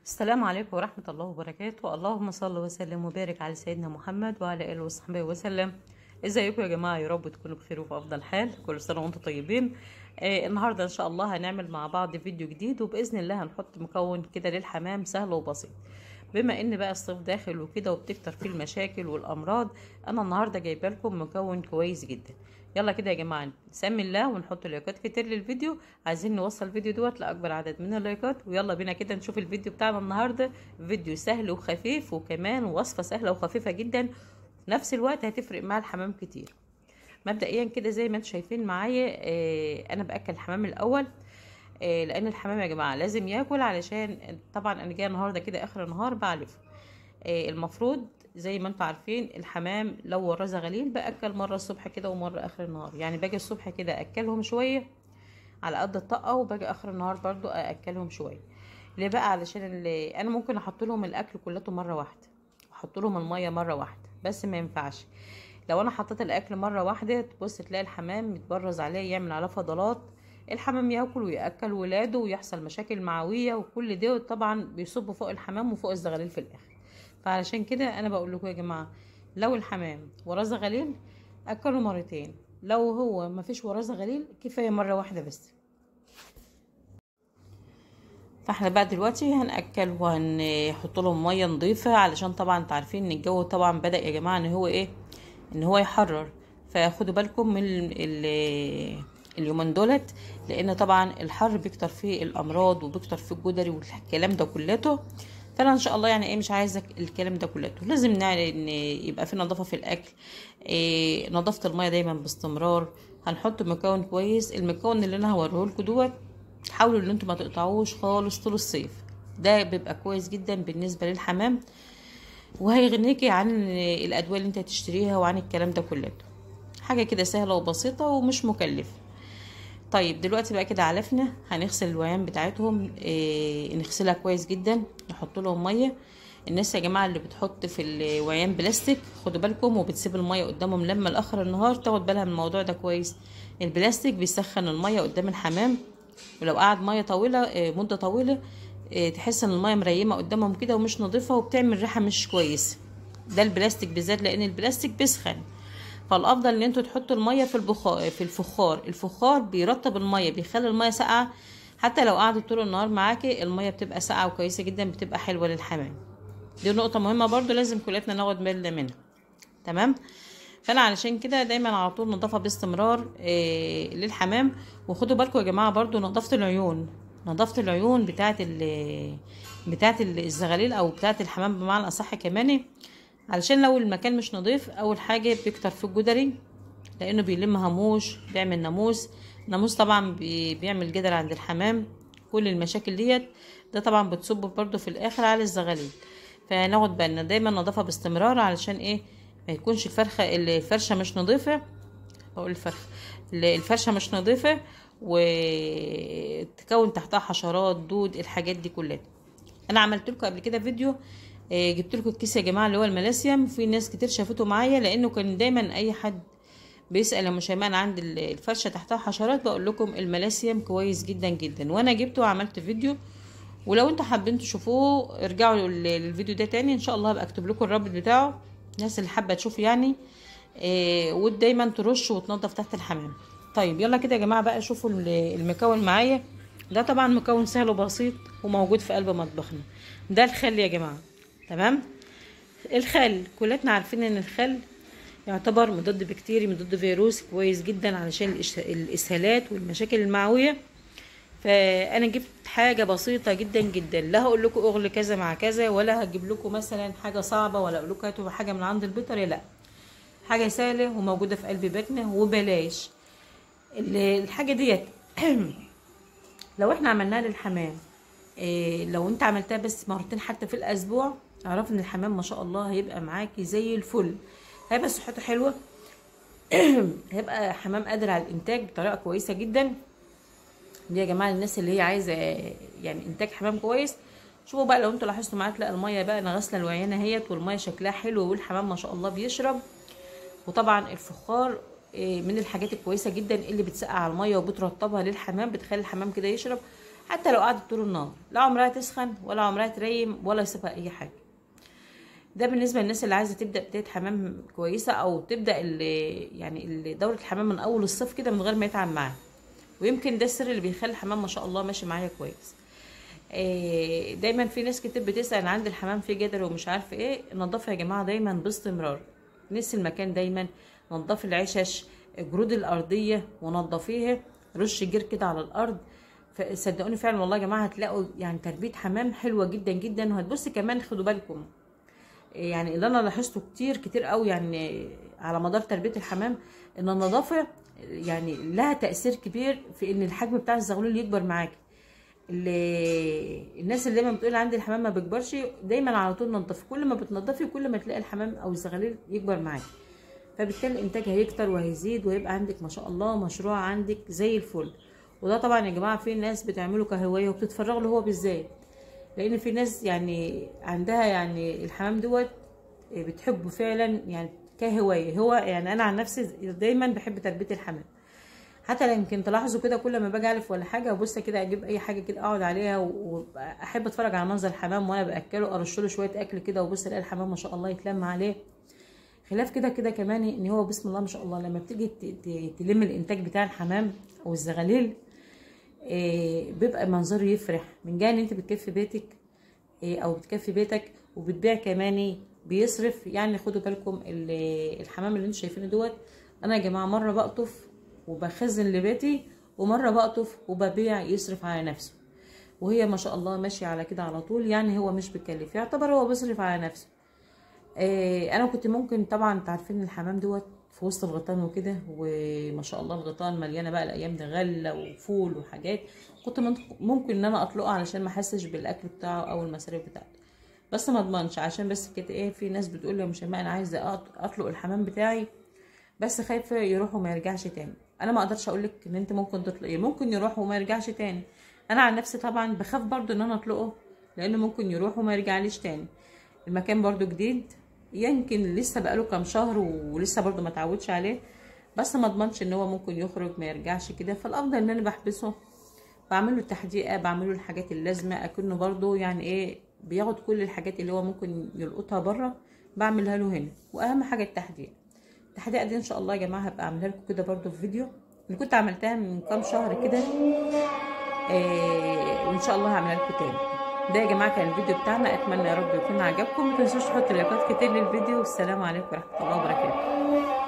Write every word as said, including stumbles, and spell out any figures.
السلام عليكم ورحمة الله وبركاته. اللهم صل وسلم وبارك على سيدنا محمد وعلى آله وصحبه وسلم. ازيكم يا جماعة؟ يا رب تكونوا بخير وفي أفضل حال. كل سنة وانتم طيبين. آه النهاردة إن شاء الله هنعمل مع بعض فيديو جديد، وبإذن الله هنحط مكون كده للحمام سهل وبسيط. بما ان بقى الصيف داخل وكده وبتكتر فيه المشاكل والأمراض، أنا النهاردة جايبه لكم مكون كويس جدا. يلا كده يا جماعة نسمي الله ونحط لايكات كتير للفيديو. عايزين نوصل الفيديو دوت لأكبر عدد من اللايكات، ويلا بينا كده نشوف الفيديو بتاعنا النهاردة. فيديو سهل وخفيف، وكمان وصفة سهلة وخفيفة جدا، في نفس الوقت هتفرق مع الحمام كتير. مبدئيا كده زي ما انتم شايفين معايا، آه انا باكل الحمام الاول، آه لان الحمام يا جماعه لازم ياكل، علشان طبعا انا جايه النهارده كده اخر النهار بعلفه. آه المفروض زي ما انتم عارفين الحمام لو وراه زغاليل باكل مره الصبح كده ومره اخر النهار. يعني باجي الصبح كده اكلهم شويه على قد الطاقه، وباجي اخر النهار برضو اكلهم شويه. ليه بقى؟ علشان اللي انا ممكن احط لهم الاكل كلته مره واحده، احط لهم الميه مره واحده، بس ما ينفعش لو انا حطيت الاكل مره واحده تبص تلاقي الحمام متبرز عليه، يعمل عليه فضلات، الحمام ياكل وياكل ولاده ويحصل مشاكل معويه، وكل ده طبعا بيصب فوق الحمام وفوق الزغاليل في الاخر. فعلشان كده انا بقول لكم يا جماعه، لو الحمام وراه زغاليل اكله مرتين، لو هو ما فيش وراه زغاليل كفايه مره واحده بس. فاحنا بقى دلوقتي هنأكل وهنحط لهم ميه نظيفه، علشان طبعا انتوا عارفين ان الجو طبعا بدأ يا جماعه ان هو ايه، ان هو يحرر. فخدوا بالكم من ال ال اليومين دولت، لان طبعا الحر بيكتر فيه الامراض وبيكتر فيه الجدري والكلام ده كلته. فانا ان شاء الله يعني ايه مش عايزه الكلام ده كلته، لازم نعرف ان يبقى في نظافه في الاكل، إيه نظافه الميه دايما باستمرار. هنحط مكون كويس، المكون اللي انا هوريه لكم دوت حاولوا ان انتم ما تقطعوش خالص طول الصيف، ده بيبقى كويس جدا بالنسبه للحمام، وهيغنيكي عن الادويه اللي انت هتشتريها وعن الكلام ده كله. حاجه كده سهله وبسيطه ومش مكلفه. طيب دلوقتي بقى كده علفنا، هنغسل الوعيان بتاعتهم، إيه نغسلها كويس جدا، نحط لهم ميه. الناس يا جماعه اللي بتحط في الوعيان بلاستيك خدوا بالكم، وبتسيب الميه قدامهم لما لاخر النهار، تاخد بالها من الموضوع ده كويس. البلاستيك بيسخن الميه قدام الحمام، ولو قعد ميه طويله إيه مده طويله إيه تحس ان الميه مريمه قدامهم كده ومش نظيفه وبتعمل ريحه مش كويسه. ده البلاستيك بالذات، لان البلاستيك بيسخن. فالافضل ان انتوا تحطوا الميه في البخار في الفخار الفخار بيرطب الميه، بيخلي الميه ساقعه، حتى لو قعدت طول النهار معاكي الميه بتبقى ساقعه وكويسه جدا، بتبقى حلوه للحمام. دي نقطه مهمه برضو لازم كلنا ناخد بالنا منها. تمام. فانا علشان كده دايما على طول نظافه باستمرار إيه للحمام. وخدوا بالكم يا جماعه برضو نظافه العيون، نظافه العيون بتاعه ال بتاعه الزغاليل او بتاعه الحمام بمعنى اصح كمان، علشان لو المكان مش نظيف اول حاجه بيكتر في الجدري، لانه بيلم هاموش، بيعمل ناموس. ناموس طبعا بي بيعمل جدر عند الحمام. كل المشاكل ديت ده طبعا بتصب برضو في الاخر على الزغاليل. فناخد بالنا دايما نظافه باستمرار، علشان ايه ما يكونش الفرخه الفرشه مش نظيفه، اقول الفرخه الفرشه مش نظيفه وتكون تحتها حشرات دود الحاجات دي كلها. انا عملت لكم قبل كده فيديو، جبت لكم الكيس يا جماعه اللي هو الملاسيوم، في ناس كتير شافته معايا، لانه كان دايما اي حد بيسال يا مشيمان عند الفرشه تحتها حشرات، بقول لكم الملاسيوم كويس جدا جدا، وانا جبته وعملت فيديو. ولو انتوا حابين تشوفوه ارجعوا للفيديو ده تاني، ان شاء الله هبقى اكتب لكم الرابط بتاعه، الناس اللي حابه تشوف يعني. إيه ودايما ترش وتنظف تحت الحمام. طيب يلا كده يا جماعه بقى شوفوا المكون معايا. ده طبعا مكون سهل وبسيط وموجود في قلب مطبخنا، ده الخل يا جماعه. تمام. الخل كلنا عارفين ان الخل يعتبر مضاد بكتيري مضاد فيروسي كويس جدا علشان الاسهالات والمشاكل المعويه. فانا جبت حاجه بسيطه جدا جدا، لا هقول لكم اغلي كذا مع كذا، ولا هجيب لكم مثلا حاجه صعبه، ولا اقول لكم هاتوا حاجه من عند البيطري، لا، حاجه سهله وموجوده في قلب بيتنا وبلاش. الحاجه ديت لو احنا عملناها للحمام، إيه لو انت عملتها بس مرتين حتى في الاسبوع، اعرف ان الحمام ما شاء الله هيبقى معاكي زي الفل، هيبقى صحته حلوه هيبقى حمام قادر على الانتاج بطريقه كويسه جدا. دي يا جماعه الناس اللي هي عايزه يعني انتاج حمام كويس. شوفوا بقى لو انتوا لاحظتوا معايا، تلاقي الميه بقى انا غاسله الوعينه اهيت، والميه شكلها حلو، والحمام ما شاء الله بيشرب. وطبعا الفخار من الحاجات الكويسه جدا اللي بتسقع الميه وبترطبها للحمام، بتخلي الحمام كده يشرب. حتى لو قعدت طول النهار لا عمرها تسخن ولا عمرها تريم ولا يصيبها اي حاجه. ده بالنسبه للناس اللي عايزه تبدا بدايه حمام كويسه، او تبدا اللي يعني اللي دوره الحمام من اول الصيف كده من غير ما يتعب معاها. ويمكن ده السر اللي بيخلي الحمام ما شاء الله ماشي معايا كويس. إيه دايما في ناس كتير بتسال عند الحمام فيه جدر ومش عارفه ايه. نضفه يا جماعه دايما باستمرار، نسي المكان دايما، نضف العشش، الجرود الارضيه ونضفيها، رش جير كده على الارض. فصدقوني فعلا والله يا جماعه هتلاقوا يعني تربيه حمام حلوه جدا جدا. وهتبصي كمان خدوا بالكم يعني اللي انا لاحظته كتير كتير قوي يعني على مدار تربيه الحمام، ان النظافه يعني لها تاثير كبير في ان الحجم بتاع الزغلول يكبر معاكي. اللي الناس اللي دايما بتقول عندي الحمام ما بيكبرش، دايما على طول ننضفي. كل ما بتنضفي كل ما تلاقي الحمام او الزغاليل يكبر معاكي، فبالتالي الانتاج هيكتر وهيزيد وهيبقى عندك ما شاء الله مشروع عندك زي الفل. وده طبعا يا جماعه في ناس بتعمله كهوايه وبتتفرغ له هو بالذات، لان في ناس يعني عندها يعني الحمام دوت بتحبه فعلا يعني كهوايه. هو يعني انا عن نفسي دايما بحب تربيه الحمام، حتى يمكن تلاحظوا كده كل ما باجي الف ولا حاجه ابص كده اجيب اي حاجه كده اقعد عليها واحب اتفرج على منظر الحمام وانا باكله، ارش له شويه اكل كده وبص الاقي الحمام ما شاء الله يتلم عليه. خلاف كده كده كمان ان هو بسم الله ما شاء الله لما بتيجي تلم الانتاج بتاع الحمام او الزغاليل إيه بيبقى منظره يفرح. من جهه ان انت بتكفي بيتك إيه او بتكفي بيتك وبتبيع كمان بيصرف. يعني خدوا بالكم الحمام اللي انتوا شايفينه دوت، انا يا جماعه مره بقطف وبخزن لبيتي ومره بقطف وببيع يصرف على نفسه. وهي ما شاء الله ماشيه على كده على طول، يعني هو مش بيكلف، يعتبر هو بيصرف على نفسه. إيه انا كنت ممكن طبعا تعرفين الحمام دوت في وسط الغيطان وكده، وما شاء الله الغيطان مليانه بقى الايام دي غله وفول وحاجات، كنت ممكن ان انا اطلقه علشان ما احسش بالاكل بتاعه او المصاريف بتاعته، بس ما اضمنش عشان بس كده ايه. في ناس بتقول لي يا مشيماء انا عايزه اطلق الحمام بتاعي بس خايفه يروح وما يرجعش تاني. انا ما اقدرش اقول لك ان انت ممكن تطلقيه، ممكن يروح وما يرجعش تاني. انا عن نفسي طبعا بخاف برضو ان انا اطلقه لانه ممكن يروح وما يرجعليش تاني. المكان برضو جديد، يمكن لسه بقاله كام شهر ولسه برضو ما اتعودش عليه، بس ما اضمنش ان هو ممكن يخرج ما يرجعش كده. فالافضل ان انا بحبسه، بعمل له تحديقه، بعمل له الحاجات اللازمه، اكنه برضو يعني ايه بياخد كل الحاجات اللي هو ممكن يلقطها بره بعملها له هنا. واهم حاجه التحديق. التحديقه دي ان شاء الله يا جماعه هبقى اعملها لكم كده برضو في فيديو. انا كنت عملتها من كام شهر كده إيه، وان شاء الله هعملها لكم تاني. ده يا جماعه كان الفيديو بتاعنا، اتمنى يا رب يكون عجبكم. ما تنسوش تحطوا لايكات كتير للفيديو، والسلام عليكم ورحمه الله وبركاته.